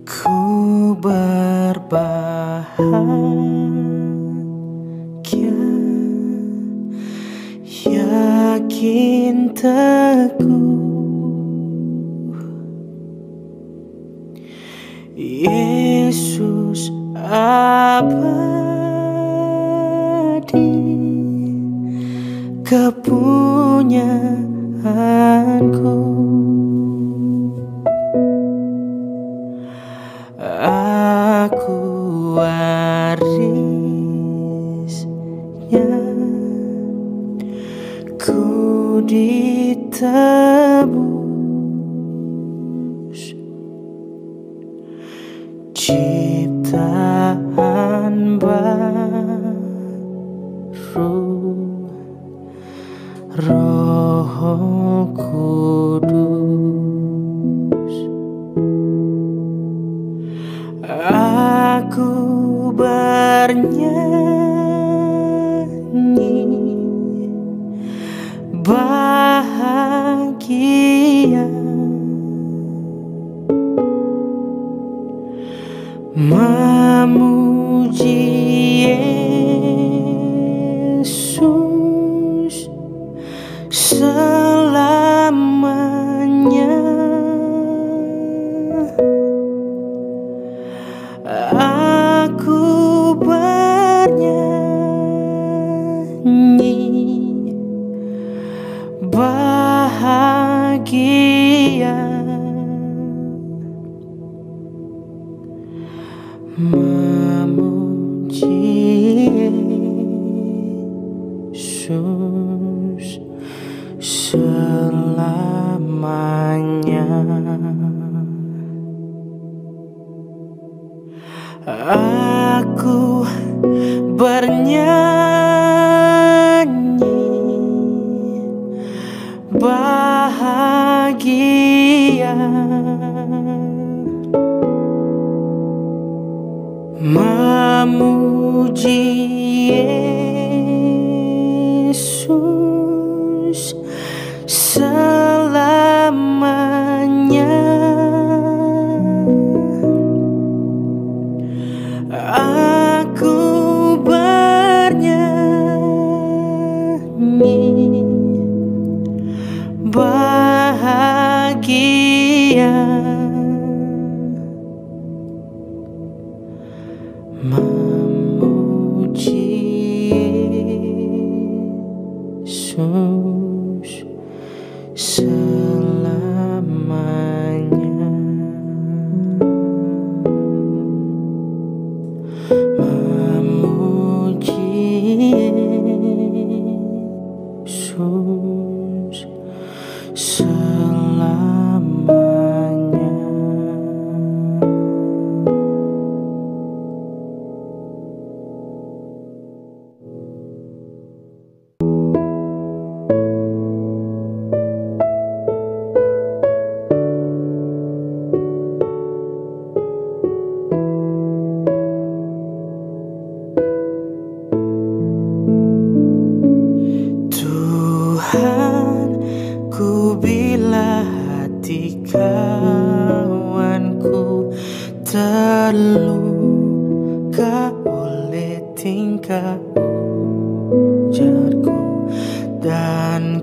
Ku berbahagia, yakin teguh Yesus abadi, kepunyaanku. Aku warisnya, ku ditebus, ciptaan baru, Roh Kudus. Aku bernyanyi bahagia, memuji Yesus selamanya. Aku bernyanyi bahagia, memuji Yesus selamanya. Aku bernyanyi bahagia, memuji Yesus selamanya. Aku bernyanyi bahagia, memuji Yesus selamanya. Memuji Yesus selamanya. Tuhan, ku bila hati kawanku terluka oleh tingkah ujarku, dan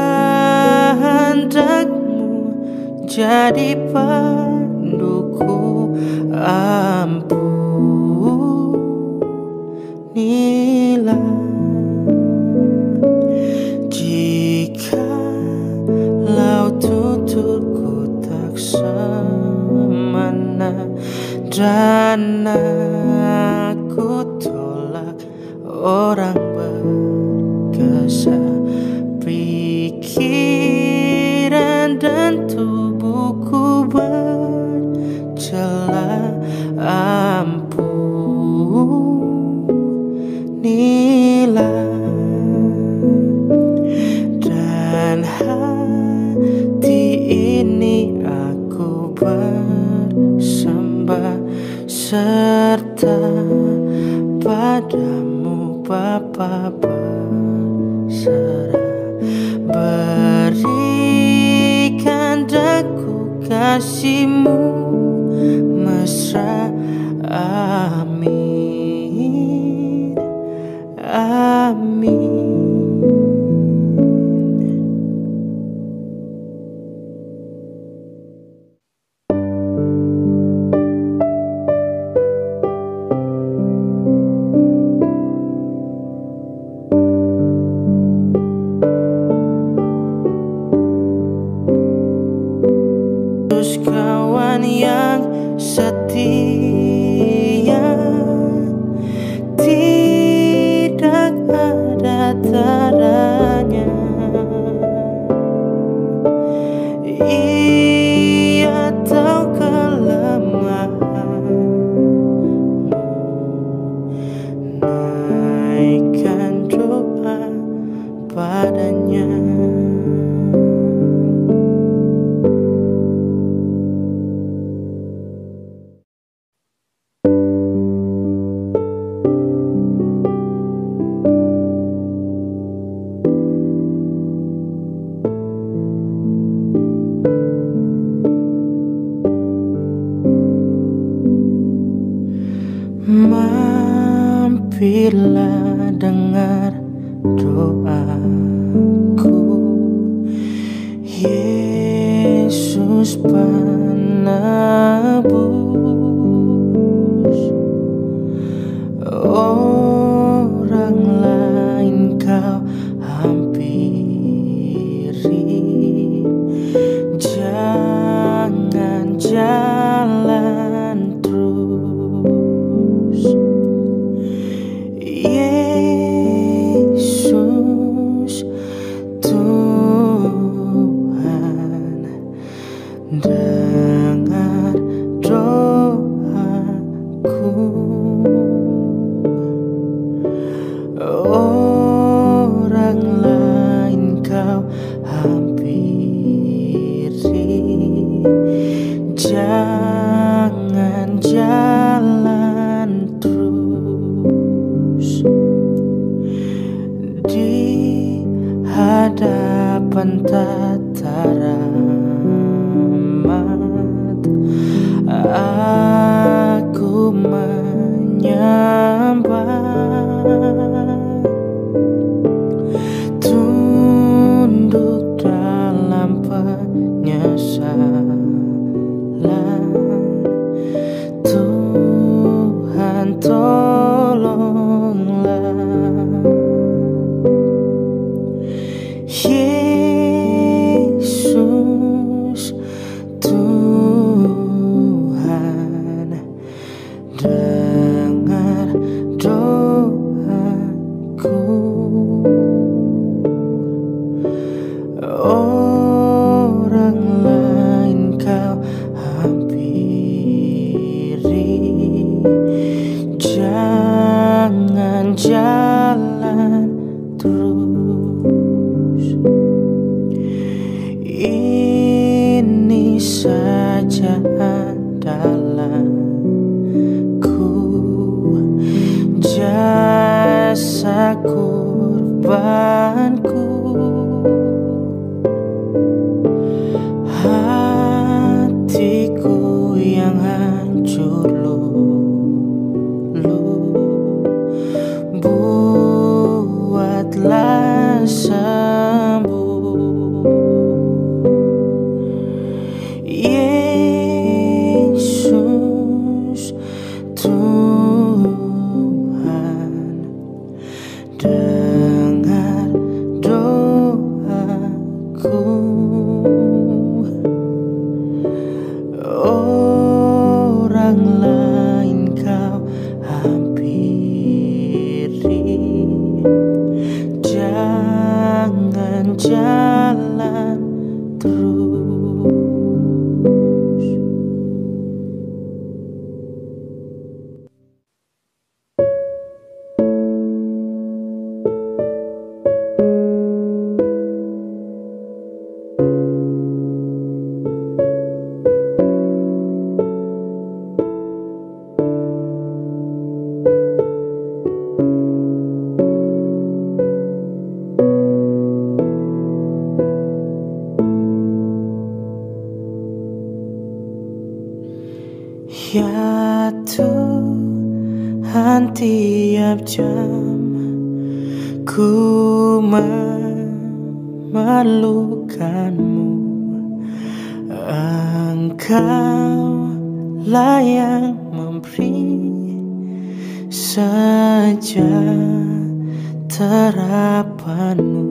kehendakmu jadi panduku. Ampunilah tuturku tak semena, dan aku tolak orang berkasa. Pikiran dan tubuhku bercela. Ampunilah, dan ini aku bersembah serta padamu Bapa berserah. Berikan daku kasih-Mu dia tidak ada taranya. Ia tahu kelemahanmu, naikkan doa padanya. Mampirlah dengar doaku, Yesus penebus. Orang lain kau hampiri, jangan jalan terus. Yesus Tuhan, dengar doaku. Orang lain kau hampiri, jangan jalan terus. Di hadapan tatarat aku menyembah, tunduk dalam penyesalan. Tuhan tolonglah. Yesus Tuhan, dengar doaku. Orang lain kau hampiri, jangan jalan terus. Ini saja andalanku, jasa kurbanku. Hatiku yang hancur lulu, buatlah sembuh. Yesus Tuhan, dengar doaku. Orang lain kau hampiri, jangan jalan terus. Ya Tuhan, tiap jam ku memerlukanmu. Engkau lah yang memberi sejahterapanmu.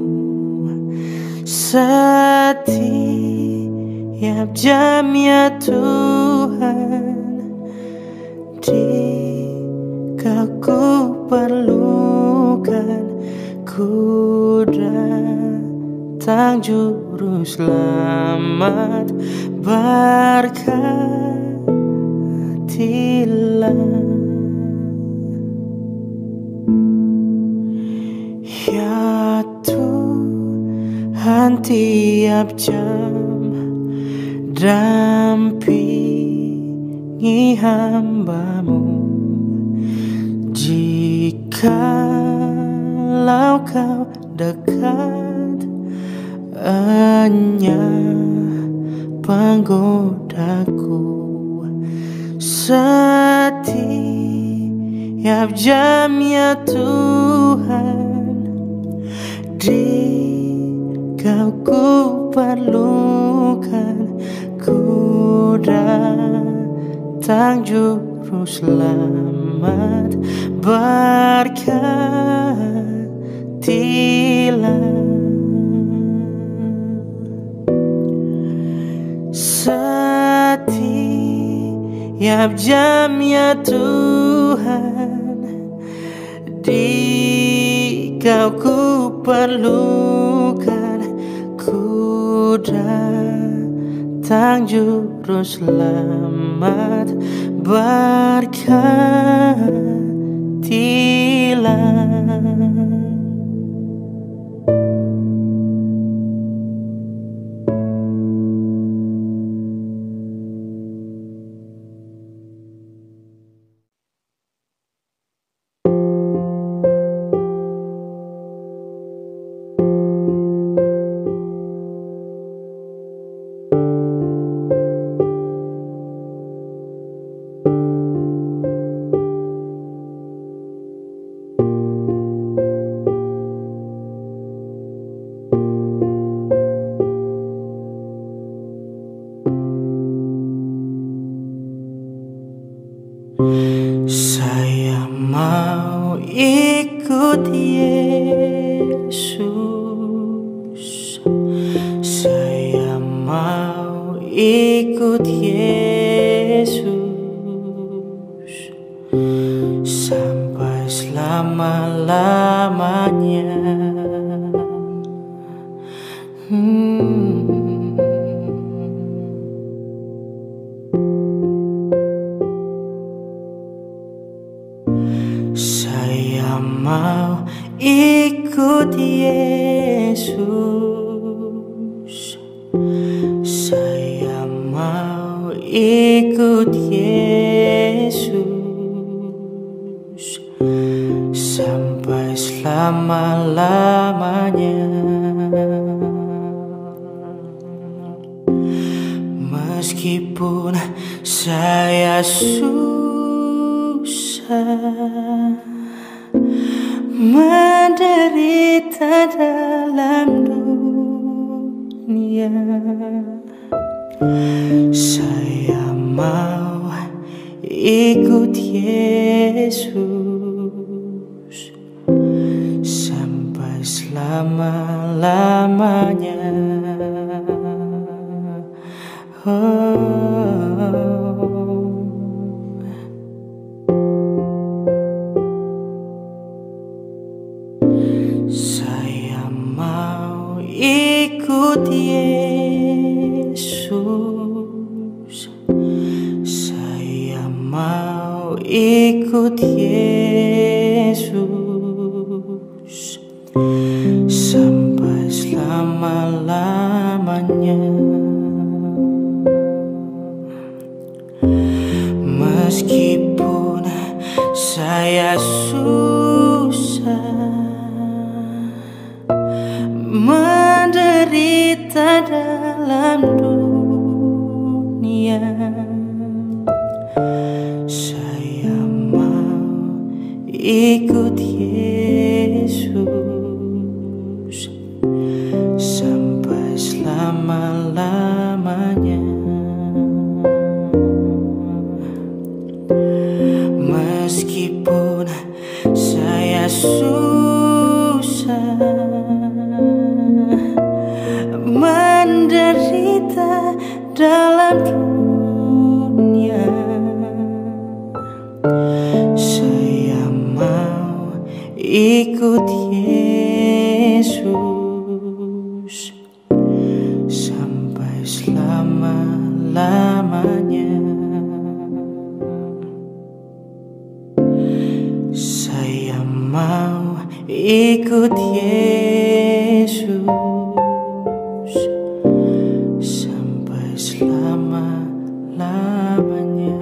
Setiap jam ya Tuhan, Jika ku perlukan, ku datang juru selamat. Berkatilah ya Tuhan, tiap jam dampingi hamba-Mu. Jikalau Kau dekat, enyah penggodaku. Setiap jam ya Tuhan, jika ku perlukan, ku datang juru selamat. Berkatilah setiap jam ya Tuhan, jika ku perlukan, ku datang juru selamat. Berkatilah saya mau ikut Yesus, saya mau ikut Yesus sampai selama-lamanya. Saya mau ikut Yesus, saya mau ikut Yesus sampai selama-lamanya. Meskipun saya susah menderita dalam dunia, saya mau ikut Yesus sampai selama-lamanya. Saya mau ikut Yesus, saya mau ikut Yesus sampai selama-lamanya. Meskipun saya susah menderita dalam dunia, saya mau ikut Yesus sampai selama-lamanya. Meskipun saya susah menderita dalam dunia, ikut Yesus sampai selama-lamanya. Saya mau ikut Yesus sampai selama-lamanya.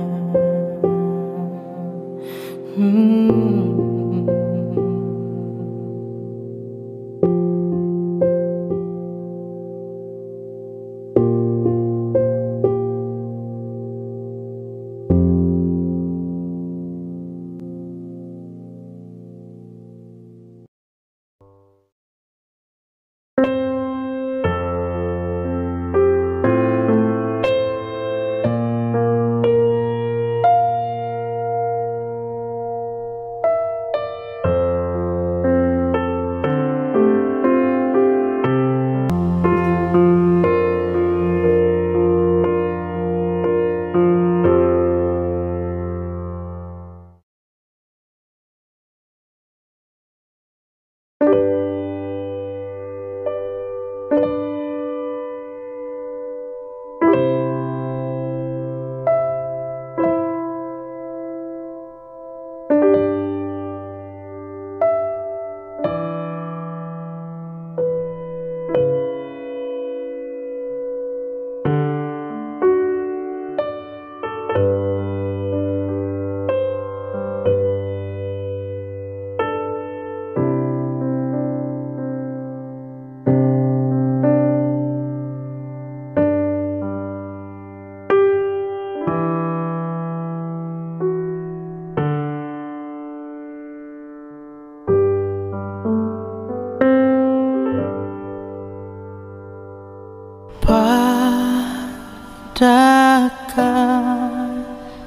Padakah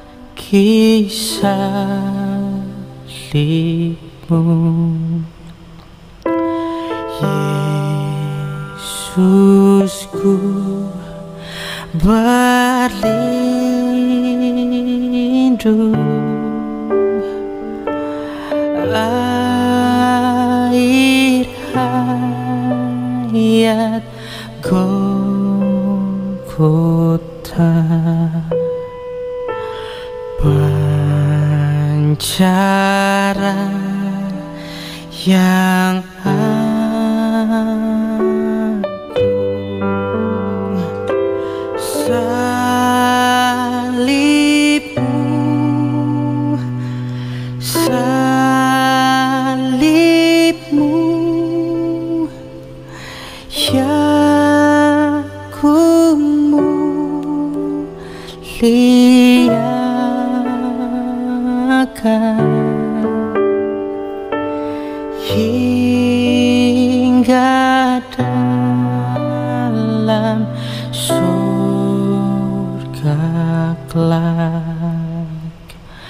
kisah salibmu, Yesusku berlindung, air hayat Golgota, pancaran yang agung, salibmu, salibmu yang ku muliakan hingga dalam surga kelak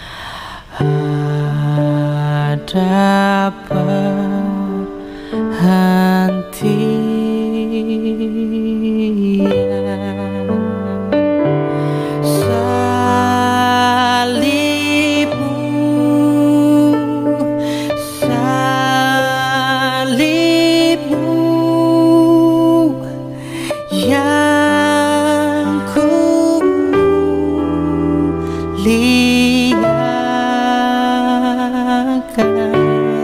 ada perhentian. Yang ku muliakan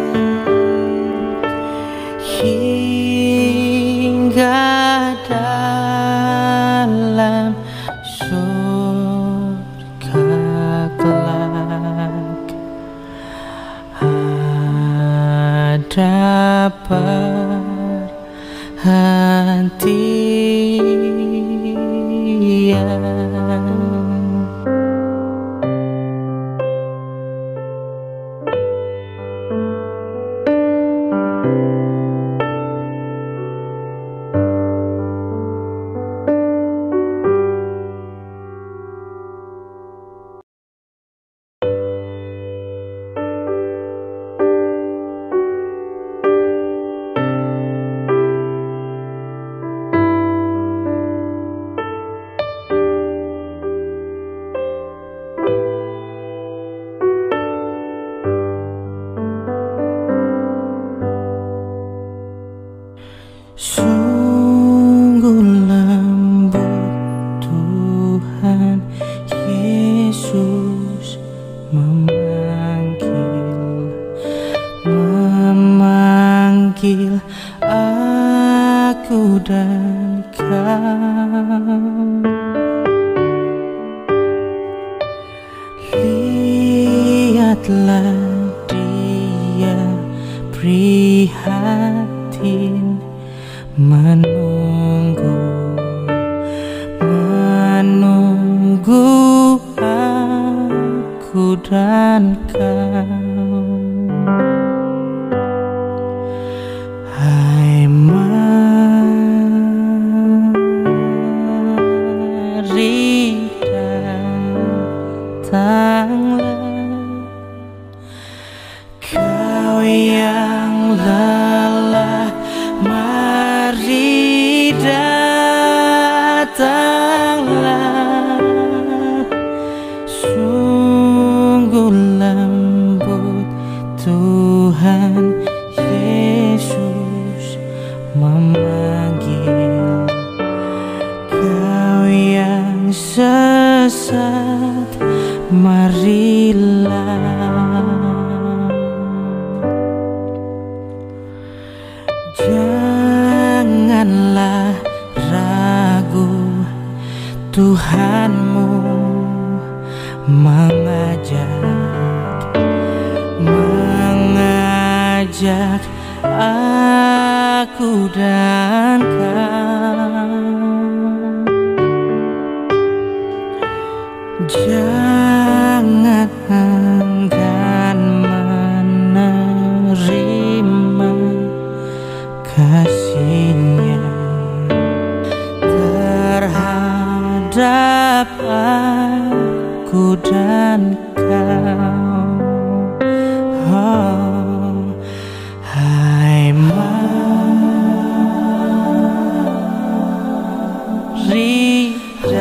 hingga dalam surga kelak ada perhentian. dan kau. Lihatlah dia prihatin menunggu aku dan kau. Hai, mari datanglah, kau yang lelah, mari datanglah. Sungguh lembut Tuhan Yesus memanggil kau yang sesat, marilah. Janganlah ragu, Tuhanmu mengajak aku dan kau. Jangan enggan menerima kasih-Nya terhadap aku dan kau. Oh, hai, mari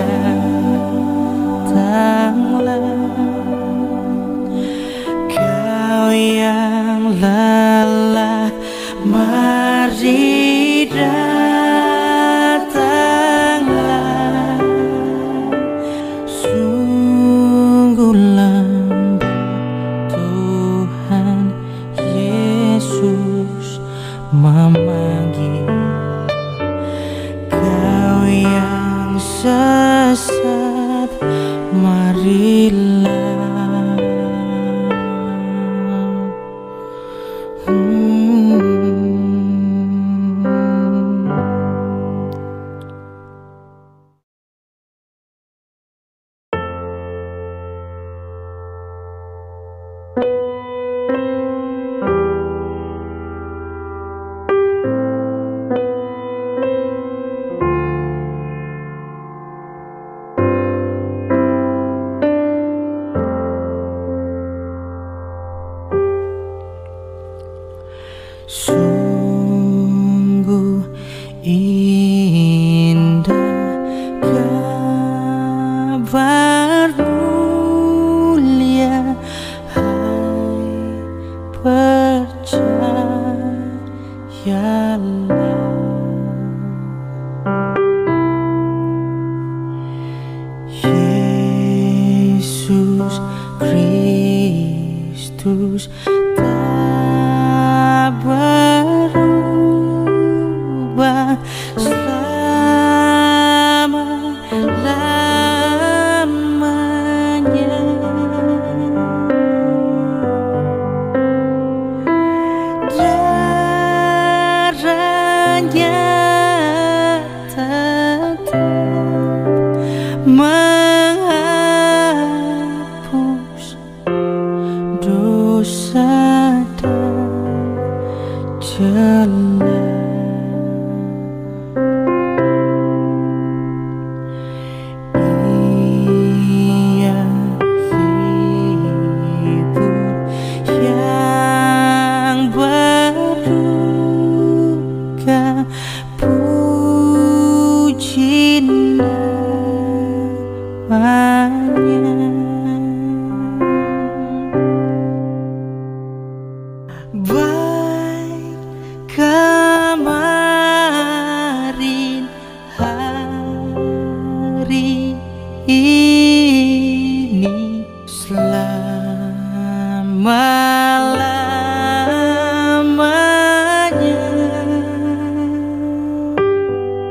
datanglah, kau yang lelah, mari datanglah. Sungguh lembut Tuhan Yesus memanggil kau yang sesat, marilah. Sungguh indah kabar mulia, hai, percayalah. Yesus Kristus tak berubah selama-lamanya. Darahnya tetap menghapus dosa dan celah. Ia hibur yang berduka, puji namanya. Baik kemarin, hari ini, selama-lamanya.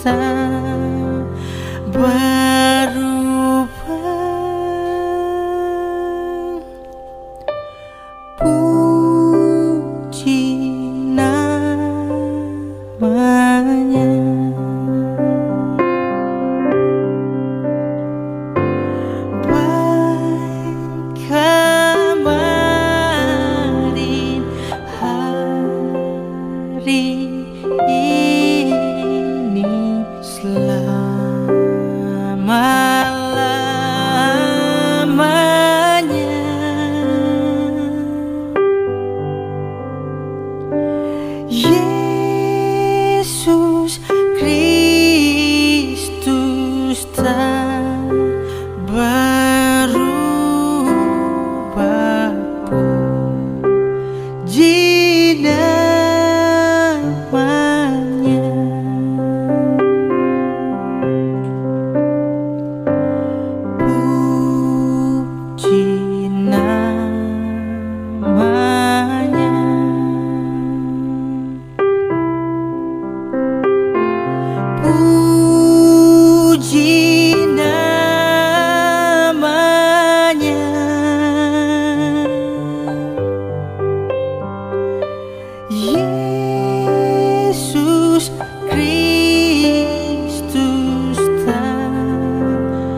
tak berubah. Puji namanya. Baik kemarin, hari ini, selama-lamanya. Yesus Kristus tak berubah. Puji namanya. Puji namanya. Puji namanya. Yesus Kristus tak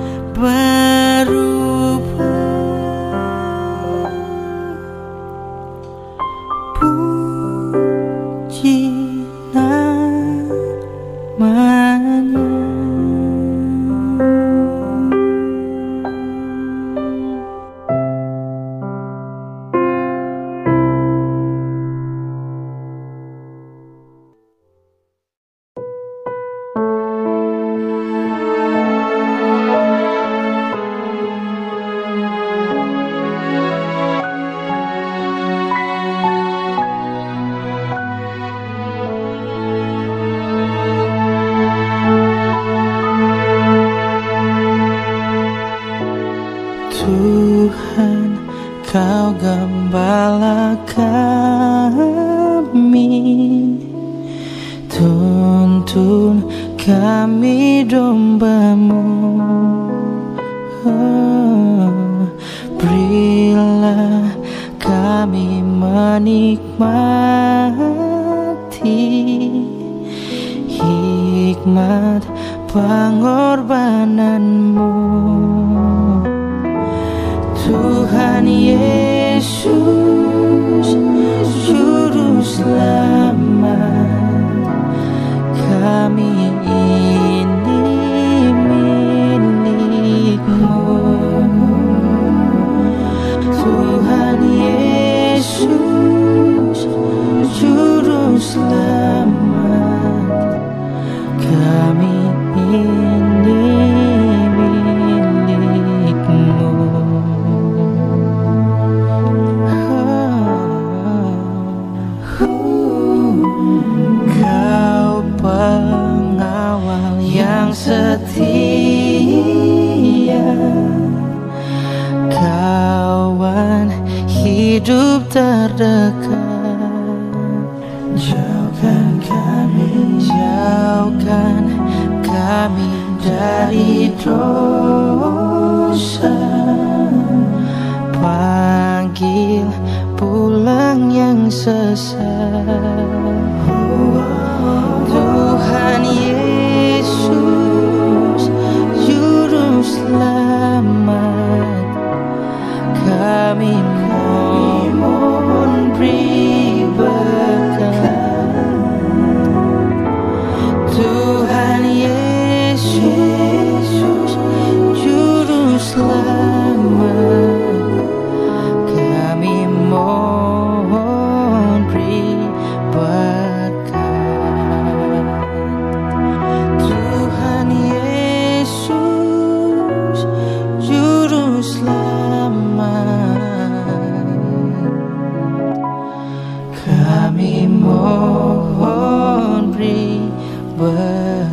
berubah. Puji namanya. Tuhan, Kau gembala kami, tuntun kami domba-Mu. Berilah kami menikmati hikmat pengorbanan-Mu. Tuhan Yesus, Juru Selamat, kami ini milik-Mu. Tuhan Yesus, Juru Selamat, kami ini milik-Mu. Kau pengawal yang setia, kawan hidup terdekat. Jauhkan kami dari dosa, panggil pulang yang sesat. Tuhan Yesus, Juru Selamat, kami mohon beri berkat. Tuhan Yesus, Juru Selamat, kami mohon beri berkat. Tuhan Yesus, Juru Selamat, kami mohon beri berkat.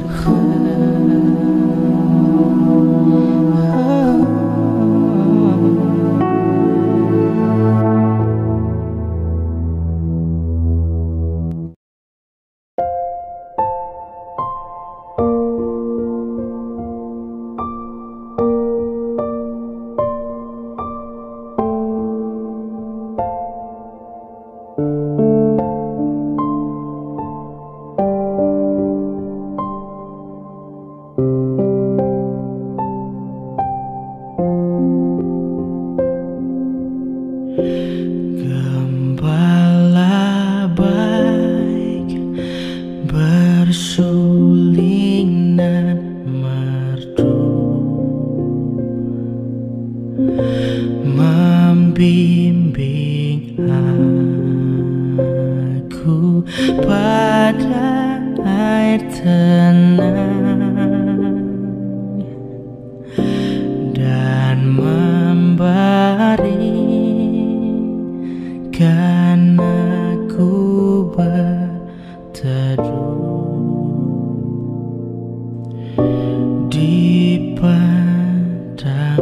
padang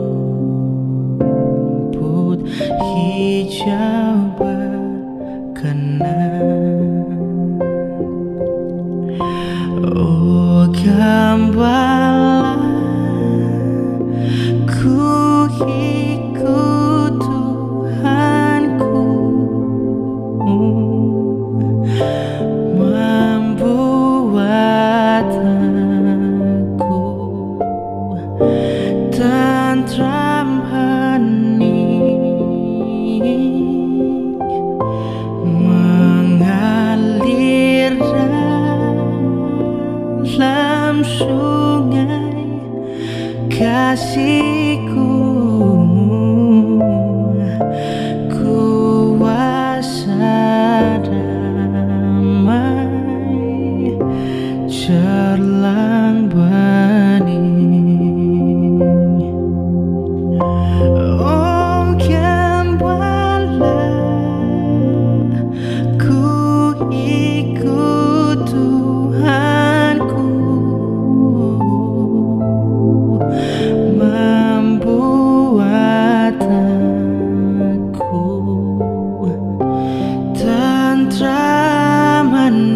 rumput hijau berkenan. Oh gembala, ku ikut Tuhanku, membuat aku tentram hening, mengalir dalam sungai kasihku, kuasa damai cerlang bening. Oh gembala, ku ikut Tuhanku, membuat aku tentram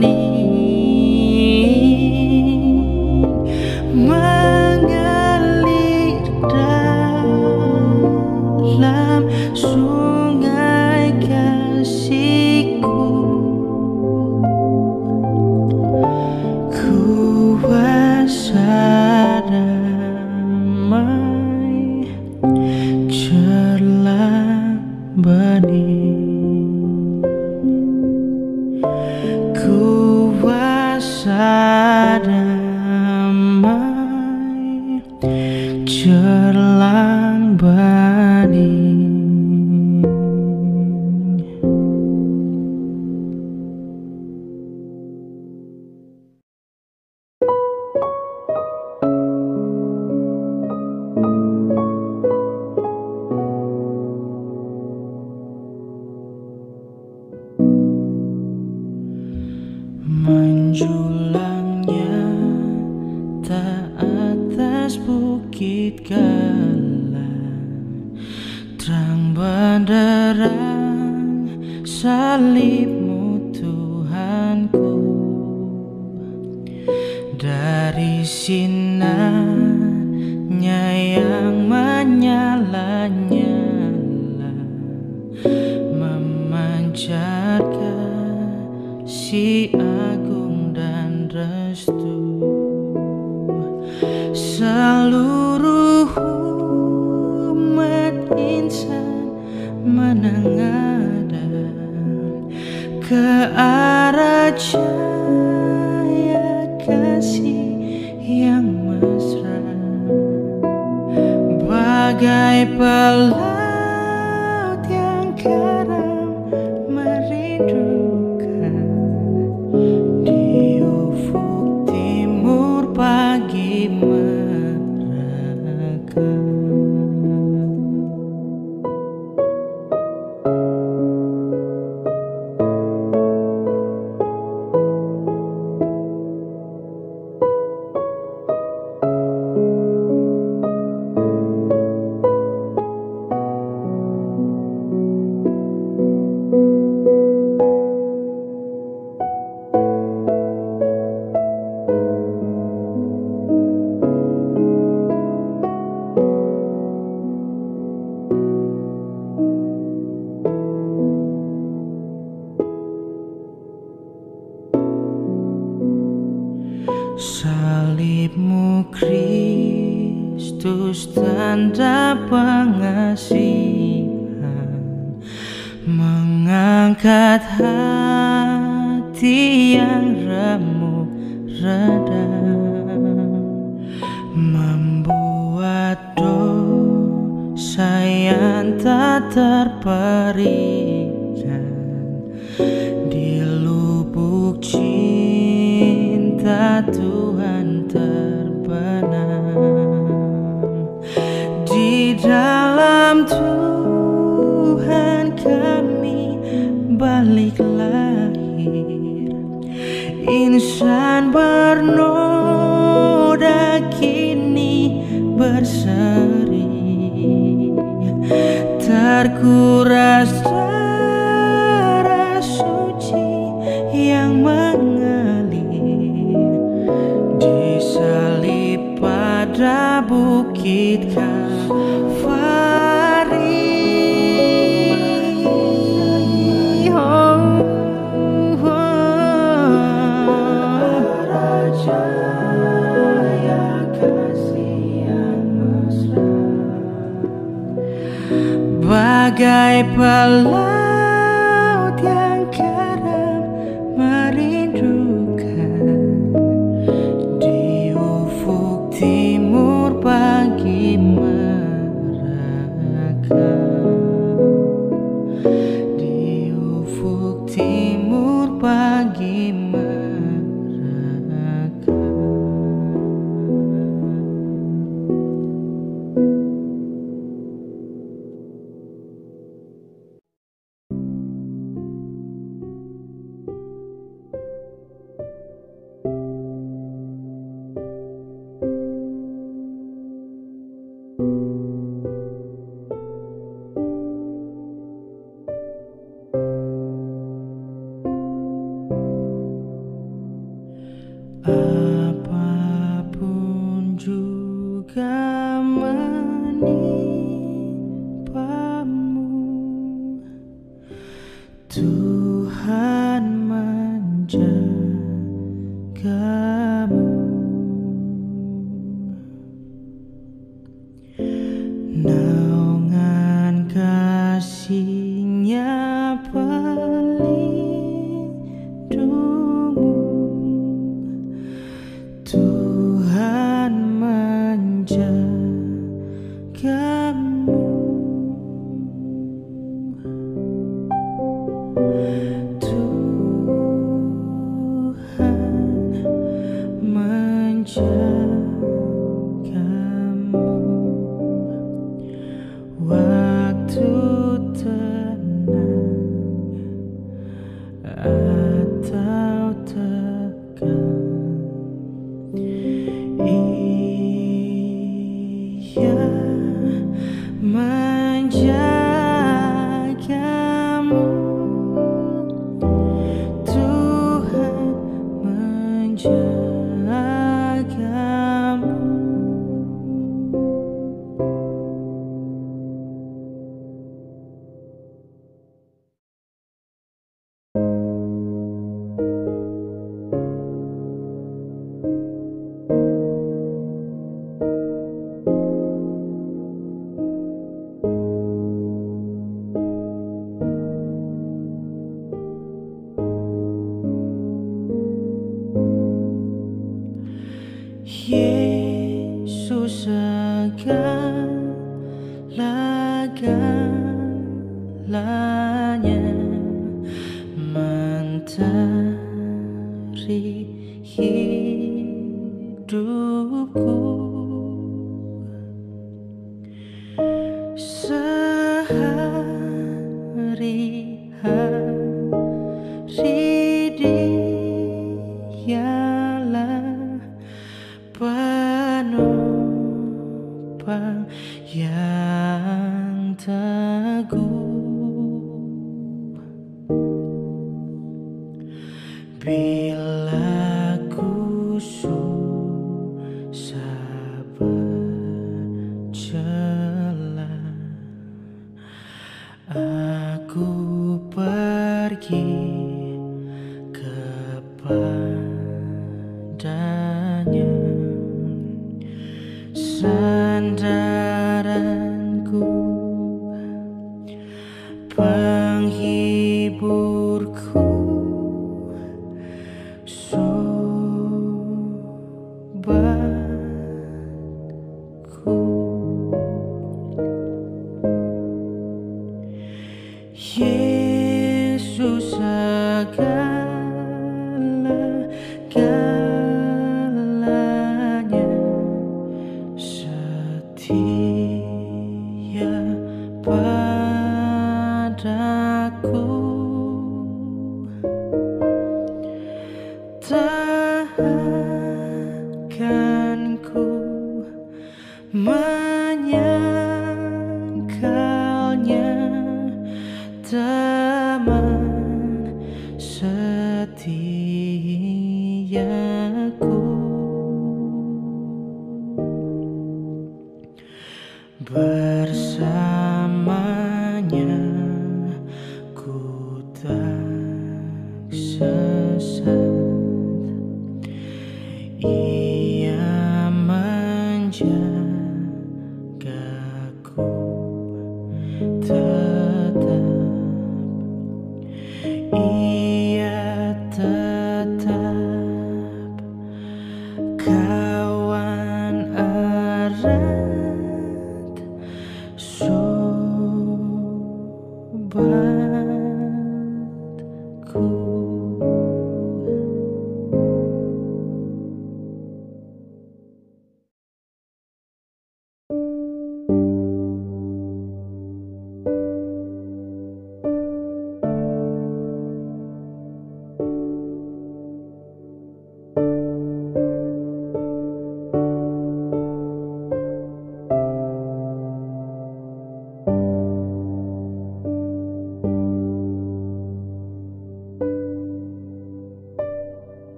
hening, mengalir dalam sungai kasihku, kuasa damai cerlang bening, kuasa damai cerlang bening. Menjulangnya tak atas bukit galang, terang benderang salibmu Tuhanku, dari sinarnya yang menyala-nyala, memancarkan si agung dan restu. Seluruh umat insan menengadah ke arah cahaya kasih yang mesra, bagai pelaut yang karam merindukan di ufuk timur pagi merekam. Salibmu Kristus tanda pengasihan, mengangkat hati yang remuk redam, membuat dosa yang tak terperikan di lubuk cinta Tuhan terbenam. Di dalam Tuhan kami balik lahir, insan bernoda kini pada bukit Kalvari. Bagai pelaut yang karam merindukan di ufuk timur pagi merekam, di ufuk timur pagi merekam. Apapun juga menimpamu, Tuhan menjagamu. Naungan kasih-Nya pelindungmu, Tuhan menjagamu. Tuhan menjagamu waktu tenang atau tegang. Ia menjagamu, Tuhan menjagamu. Yesus segala-galanya, mentari hidupku, sehari-hari Dialah penopang yang teguh. Bila ku susah berjalan, aku pergi kepadanya. Sandaranku, penghiburku, sobatku. Yesus segala-galanya, setia